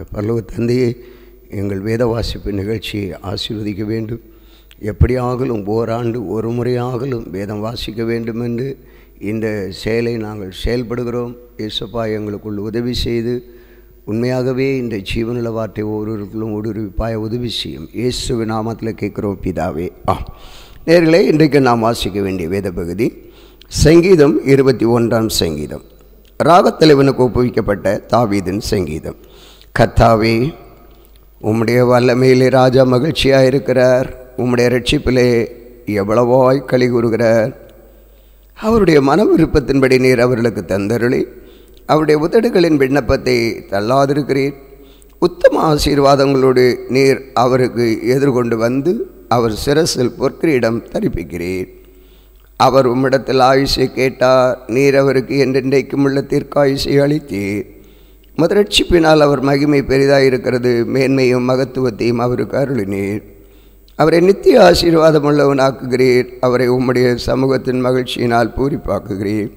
பரலோக தந்தையே, எங்கள் வேத வாசிப்பு நிகழ்ச்சியை ஆசீர்வதிக்க வேண்டும். எப்படியாகலும் ஓராண்டு ஒரு முறையாகலும் வேதம் வாசிக்க வேண்டும் என்று இந்த செயலை நாங்கள் செயல்படுகிறோம். இயேசுப்பா, எங்களுக்குள் உதவி செய்து உண்மையாகவே இந்த ஜீவனுள்ள வார்த்தை ஒவ்வொருவர்களும் ஊடுருவிப்பாய உதவி செய்யும். இயேசுவின் நாமத்தில் கேட்குறோம் பிதாவே. நேர்களே, இன்றைக்கு நாம் வாசிக்க வேண்டிய வேத பகுதி சங்கீதம் 21ஆம் சங்கீதம். ராகத்தலைவனுக்கு ஒப்புவிக்கப்பட்ட தாவீதின் சங்கீதம். கர்த்தாவே, உம்முடைய வல்லமையிலே ராஜா மகிழ்ச்சியாக இருக்கிறார். உம்முடைய ரட்சிப்பிலே எவ்வளவாய் களி கூறுகிறார். அவருடைய மன விருப்பத்தின்படி நீர் அவர்களுக்கு தந்தருளி அவருடைய உதடுகளின் விண்ணப்பத்தை தள்ளாதிருக்கிறீர். உத்தம ஆசீர்வாதங்களோடு நீர் அவருக்கு எதிர்கொண்டு வந்து அவர் சிரசில் பொற்கிரீடம் தரிப்பிக்கிறீர். அவர் உம்மிடத்தில் ஆயுசை கேட்டார். நீர் அவருக்கு என்றென்றைக்கும் உள்ள தீர்க்காயுசை அளித்தீர். ரட்சிப்பினால் அவர் மகிமை பெரிதாக இருக்கிறது. மேன்மையும் மகத்துவத்தையும் அவருக்கு அருளினீர். அவரை நித்திய ஆசீர்வாதம் உள்ளவனாக்குகிறீர். அவரை உம்முடைய சமூகத்தின் மகிழ்ச்சியினால் பூரிப்பாக்குகிறீர்.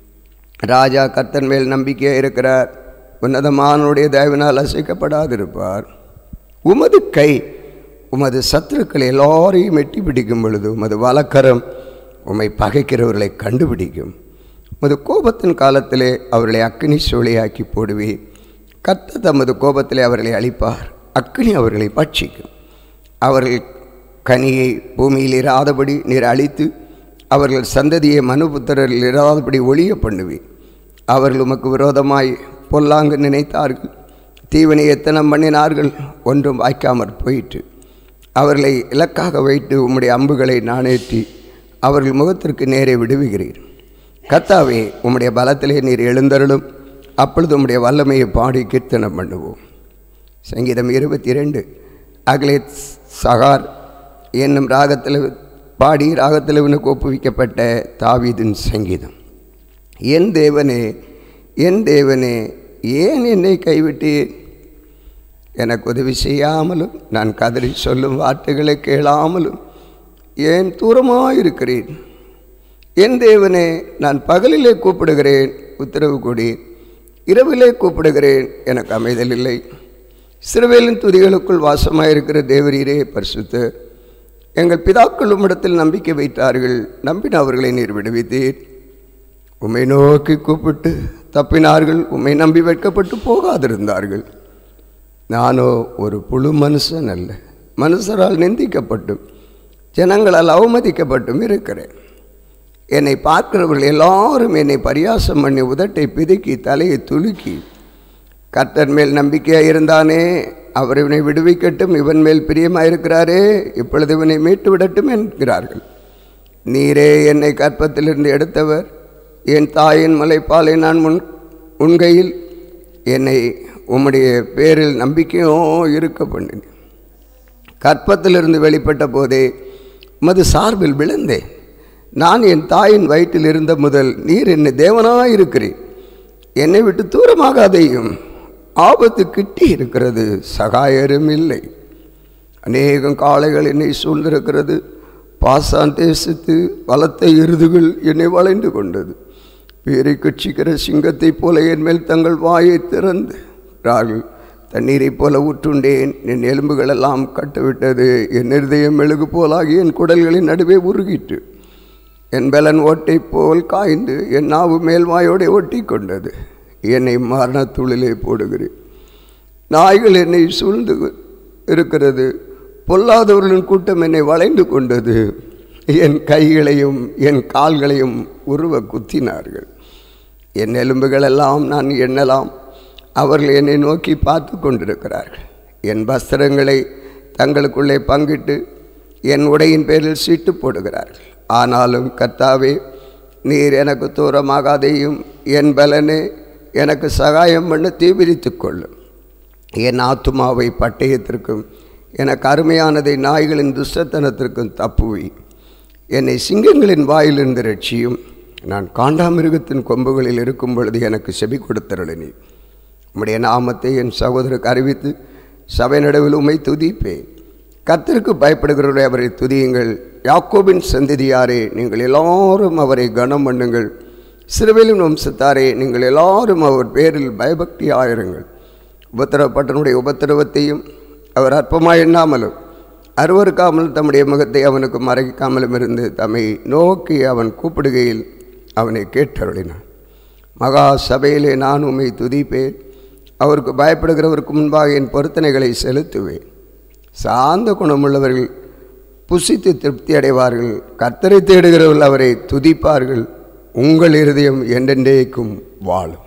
ராஜா கர்த்தன் மேல் நம்பிக்கையாக இருக்கிறார். உன்னதமானுடைய தயவினால் அசைக்கப்படாதிருப்பார். உமது கை உமது சத்துருக்களை எல்லாரையும் எட்டி பிடிக்கும் பொழுது உமது வலக்கரம் உம்மை பகைக்கிறவர்களை கண்டுபிடிக்கும். உமது கோபத்தின் காலத்திலே அவர்களை அக்கினி சூளையாக்கி போடுவீர். கர்த்தர் தமது கோபத்திலே அவர்களை அழிப்பார். அக்கினி அவர்களை பட்சிக்கும். அவர்கள் கனியை பூமியில் இராதபடி நீர் அழித்து அவர்கள் சந்ததியை மனுபுத்திரரில் இராதபடி ஒழிய பண்ணுவீர். அவர்கள் உமக்கு விரோதமாய் பொல்லாங்கு நினைத்தார்கள். தீவனை எத்தனம் பண்ணினார்கள், ஒன்றும் வாய்க்காமற் போயிற்று. அவர்களை இலக்காக வைத்து உம்முடைய அம்புகளை நாணேற்றி அவர்கள் முகத்திற்கு நேரே விடுவிக்கிறீர். கர்த்தாவே, உம்முடைய பலத்திலே நீர் எழுந்தருளும். அப்பொழுது உம்முடைய வல்லமையை பாடி கீர்த்தனம் பண்ணுவோம். சங்கீதம் 22. அகலே சகார் என்னும் ராகத்தில் பாடி ராகத்திலவனுக்கு ஒப்புவிக்கப்பட்ட தாவீதின் சங்கீதம். என் தேவனே, என் தேவனே, ஏன் என்னை கைவிட்டீர்? எனக்கு உதவி செய்யாமலும் நான் கதறி சொல்லும் வார்த்தைகளை கேளாமலும் ஏன் தூரமாயிருக்கிறேன்? என் தேவனே, நான் பகலிலே கூப்பிடுகிறேன், உத்தரவு கொடி. இரவிலே கூப்பிடுகிறேன், எனக்கு அமைதல் இல்லை. சிறுவேலின் துதிகளுக்குள் வாசமாயிருக்கிற தேவரீரே பரிசுத்தர். எங்கள் பிதாக்கள் உம்மிடத்தில் நம்பிக்கை வைத்தார்கள். நம்பின அவர்களை நீர் விடுவித்தீர். உம்மை நோக்கி கூப்பிட்டு தப்பினார்கள். உம்மை நம்பி வைக்கப்பட்டு போகாதிருந்தார்கள். நானோ ஒரு புழு மனுஷன் அல்ல, மனுஷரால் நிந்திக்கப்பட்டும் ஜனங்களால் அவமதிக்கப்பட்டும் இருக்கிறேன். என்னை பார்க்கிறவர்கள் எல்லாரும் என்னை பரியாசம் பண்ணி உதட்டை பிதுக்கி தலையை துலுக்கி, கர்த்தர் மேல் நம்பிக்கையாக இருந்தானே, அவர் இவனை விடுவிக்கட்டும், இவன் மேல் பிரியமாயிருக்கிறாரே, இப்பொழுது இவனை மீட்டு விடட்டும் என்கிறார்கள். நீரே என்னை கற்பத்திலிருந்து எடுத்தவர். என் தாயின் முலைப்பாலை நான் உண்கையில் என்னை உம்முடைய பேரில் நம்பிக்கையோ இருக்க பண்ணினேன். கற்பத்திலிருந்து வெளிப்பட்ட போதே உமது சார்பில் விழுந்தேன். நான் என் தாயின் வயிற்றில் இருந்த முதல் நீர் என்னை தேவனாயிருக்கிறேன். என்னை விட்டு தூரமாகாதையும். ஆபத்து கிட்டி இருக்கிறது, சகாயரும் இல்லை. அநேகம் காளைகள் என்னை சூழ்ந்திருக்கிறது. பாசான் தேசத்து பலத்த எருதுகள் என்னை வளைந்து கொண்டது. பேரை கட்சிக்கிற சிங்கத்தைப் போல என் மேல் தங்கள் வாயை திறந்து தண்ணீரைப் போல ஊற்றுண்டேன். என் எலும்புகளெல்லாம் கட்டுவிட்டது. என் இருதயம் மெழுகு போலாகி என் குடல்களின் நடுவே உருகிட்டு. என் பலன் ஓட்டை போல் காய்ந்து என் நாவு மேல்வாயோടെ ஒட்டி கொண்டது. என்னை மரணத்துளிலே போடுகிறேன். நாய்கள் என்னை சூழ்ந்து இருக்கிறது. பொல்லாதவர்களின் கூட்டம் என்னை வளைந்து கொண்டது. என் கைகளையும் என் கால்களையும் உருவ குத்தினார்கள். என் எலும்புகளெல்லாம் நான் எண்ணலாம். அவர்கள் என்னை நோக்கி பார்த்து கொண்டிருக்கிறார்கள். என் வஸ்திரங்களை தங்களுக்குள்ளே பங்கிட்டு என் உடையின் பேரில் சீட்டு போடுகிறார்கள். ஆனாலும் கர்த்தாவே, நீர் எனக்கு தூரமாகாதையும். என் பலனே, எனக்கு சகாயம் பண்ண தீவிரித்து கொள்ளும். என் ஆத்துமாவை பட்டயத்திற்கும் எனக்கு அருமையானதை நாய்களின் துஷ்டத்தனத்திற்கும் தப்புவி. என்னை சிங்கங்களின் வாயிலிருந்து ரட்சியும். நான் காண்டாமிருகத்தின் கொம்புகளில் இருக்கும் பொழுது எனக்கு செவி கொடுத்தருளினி. உம்முடைய நாமத்தை என் சகோதரருக்கு அறிவித்து சபை நடுவில் உம்மை துதிப்பேன். கர்த்தருக்கு பயப்படுகிறவரை அவரை துதியுங்கள். யாக்கோபின் சந்ததியாரே, நீங்கள் எல்லாரும் அவரை கனம் பண்ணுங்கள். சிறுவேலின் வம்சத்தாரே, நீங்கள் எல்லாரும் அவர் பேரில் பயபக்தி ஆயிருங்கள். உபத்திரப்பட்டனுடைய உபத்திரவத்தையும் அவர் அற்பமாய் எண்ணாமலும் அருவருக்காமல் தம்முடைய முகத்தை அவனுக்கு மறைக்காமலும் இருந்து தம்மை நோக்கி அவன் கூப்பிடுகையில் அவனை கேட்டருளினான். மகா சபையிலே நான் உம்மை துதிப்பேன், அவருக்கு பயப்படுகிறவருக்கு முன்பாக என் பொருத்தனைகளை செலுத்துவேன். சாந்த குணமுள்ளவர்கள் புசித்து திருப்தி அடைவார்கள், கர்த்தரை தேடுகிறவர்கள் அவரை துதிப்பார்கள், உங்கள் இருதயம் என்றென்றைக்கும் வாழும்.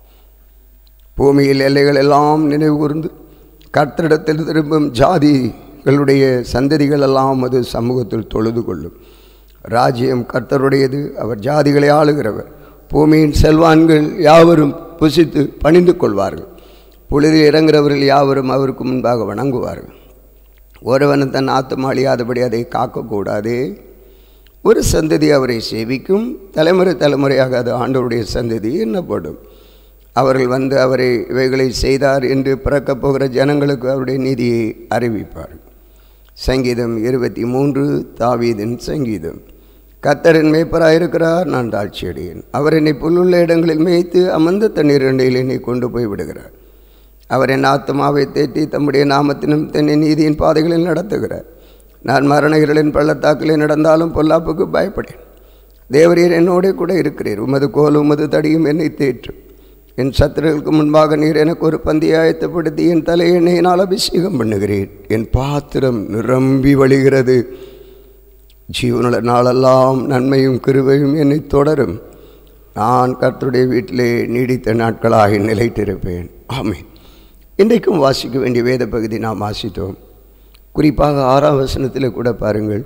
பூமியில் எல்லைகள் எல்லாம் நினைவு கூர்ந்து கர்த்தரிடத்தில் திரும்பும் ஜாதிகளுடைய சந்ததிகள் எல்லாம் அது சமூகத்தில் தொழுது கொள்ளும். ராஜ்யம் கர்த்தருடையது, அவர் ஜாதிகளை ஆளுகிறவர். பூமியின் செல்வான்கள் யாவரும் புசித்து பணிந்து கொள்வார்கள். பொழுதில் இறங்குகிறவர்கள் யாவரும் அவருக்கு முன்பாக வணங்குவார்கள். ஒருவன் தன் ஆத்துமா அழியாதபடி அதை காக்கக்கூடாது. ஒரு சந்ததி அவரை சேவிக்கும், தலைமுறை தலைமுறையாக அது ஆண்டவருடைய சந்ததி என்னப்படும். அவர்கள் வந்து அவரை இவைகளை செய்தார் என்று பிறக்கப் போகிற ஜனங்களுக்கு அவருடைய நீதியை அறிவிப்பார். சங்கீதம் 23 தாவீதின் சங்கீதம். கர்த்தரின் மேய்ப்பராயிருக்கிறார், நான் தாழ்ச்சியடையேன். அவர் என்னை புல்லுள்ள இடங்களில் மேய்த்து அமர்ந்த தண்ணீர் அண்டையில் என்னை கொண்டு போய் விடுகிறார். அவர் என் ஆத்மாவை தேற்றி தம்முடைய நாமத்தினும் தென்னை நீதியின் பாதைகளில் நடத்துகிறார். நான் மரண இருளின் பள்ளத்தாக்கிலே நடந்தாலும் பொல்லாப்புக்கு பயப்படேன். தேவரீர் என்னோட கூட இருக்கிறீர், உமது கோலும் உமது தடியும் என்னை தேற்றும். என் சத்துருக்களுக்கு முன்பாக நீர் எனக்கு ஒரு பந்தியை ஆயத்தப்படுத்தி என் தலையை எண்ணெயினால் அபிஷேகம் பண்ணுகிறீர். என் பாத்திரம் நிரம்பி வழிகிறது. ஜீவனுள்ள நாளெல்லாம் நன்மையும் கிருபையும் என்னை தொடரும். நான் கர்த்தருடைய வீட்டிலே நீடித்த நாட்களாக நிலைத்திருப்பேன். ஆமென். இன்றைக்கும் வாசிக்க வேண்டிய வேத பகுதி நாம் வாசித்தோம். குறிப்பாக 6ஆம் வசனத்தில் கூட பாருங்கள்,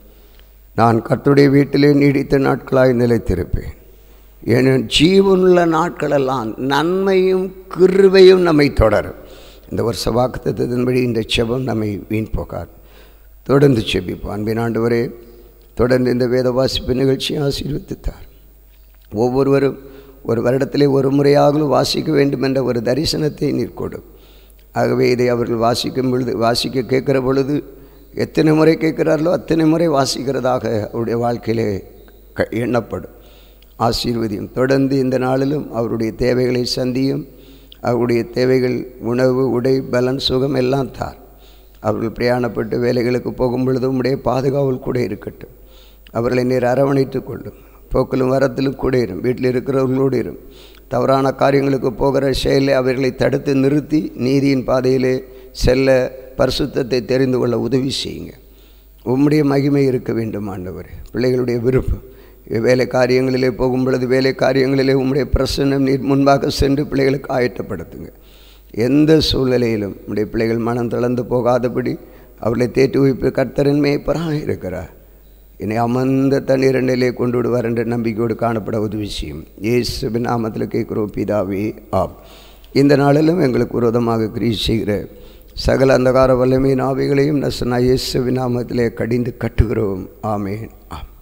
நான் கர்த்தருடைய வீட்டிலே நீடித்த நாட்களாக நிலைத்திருப்பேன். என் ஜீவனுள்ள நாட்களெல்லாம் நன்மையும் கிருபையும் நம்மை தொடரும். இந்த வருஷ வாக்குத்தத்தத்தின்படி இந்த செபம் நம்மை வீண் போகாது. தொடர்ந்து செபிப்போம். அன்பின் ஆண்டவரே, தொடர்ந்து இந்த வேத வாசிப்பு நிகழ்ச்சியை ஆசீர்வதித்தார். ஒவ்வொருவரும் ஒரு வருடத்திலே ஒரு முறையாகவும் வாசிக்க வேண்டும் என்ற ஒரு தரிசனத்தை நீர் கொடும். ஆகவே இதை அவர்கள் வாசிக்க கேட்குற பொழுது எத்தனை முறை கேட்கிறார்களோ அத்தனை முறை வாசிக்கிறதாக அவருடைய வாழ்க்கையிலே எண்ணப்படும். ஆசீர்வதியும். தொடர்ந்து இந்த நாளிலும் அவருடைய தேவைகளை சந்தியும். அவருடைய தேவைகள் உணவு, உடை, பலன், சுகம் எல்லாம் தார். அவர்கள் பிரயாணப்பட்டு வேலைகளுக்கு போகும் பொழுது உம்முடைய பாதுகாவல் கூட இருக்கட்டும். அவர்களை நீர் அரவணைத்து கொள்ளும். போக்கிலும் வரத்திலும் கூட இரும். வீட்டில் இருக்கிறவர்களோடு இரும். தவறான காரியங்களுக்கு போகிற செயலை அவர்களை தடுத்து நிறுத்தி நீதியின் பாதையிலே செல்ல பரிசுத்தத்தை தெரிந்து கொள்ள உதவி செய்யுங்க. உம்முடைய மகிமை இருக்க வேண்டும் ஆண்டவரே. பிள்ளைகளுடைய விருப்பம் வேலை காரியங்களிலே போகும் பொழுது வேலை காரியங்களிலே உம்முடைய பிரசன்னம் நீர் முன்பாக சென்று பிள்ளைகளுக்கு ஆயத்தப்படுத்துங்க. எந்த சூழ்நிலையிலும் உம்முடைய பிள்ளைகள் மனம் தளர்ந்து போகாதபடி அவர்களை தேற்றி வைப்பு கர்த்தரின் மேய்ப்பராக இருக்கிறார். என்னை அமர்ந்த தண்ணீர் நிலையை கொண்டு விடுவார் என்ற நம்பிக்கையோடு காணப்பட உதவி செய்யும். இயேசுவின் நாமத்தில் கேட்கிறோம் பிதாவே, ஆம். இந்த நாளிலும் எங்களுக்கு விரோதமாக கிரியை செய்கிற சகல அந்தகார வல்லமையின் ஆவிகளையும் நசனா இயேசுவின் நாமத்திலே கடிந்து கட்டுகிறோம். ஆமேன், ஆம்.